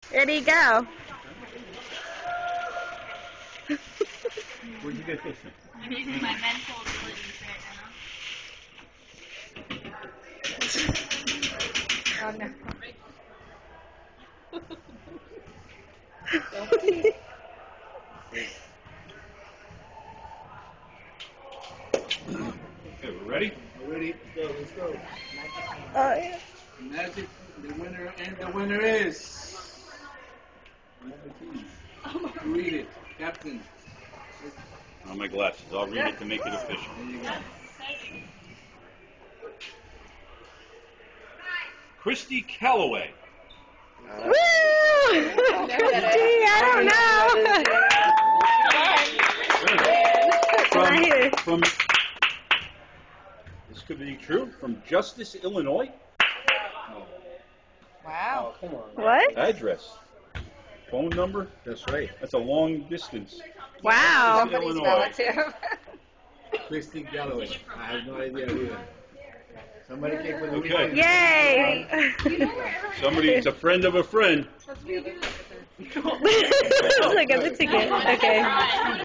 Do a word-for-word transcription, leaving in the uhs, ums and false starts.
Ready, go. Where'd you get this one? I'm using my mental abilities right now. Oh no. Okay, we're ready? We're ready. Let's go. Let's go. Oh yeah. Magic. The winner and the winner is. Read it, Captain. On my glasses. I'll read it to make it official. There you go. Kristy Calloway. Woo! Gee, I don't know. From, Not here. from, this could be true, from Justice, Illinois. Wow. Oh, come on. What? Address. Phone number. That's right. That's a long distance. Wow. Somebody's Illinois. relative. Kristy Calloway. I have no idea either. Somebody came for the Okay. weekend. Yay! Somebody, it's a friend of a friend. Look at the ticket. Okay.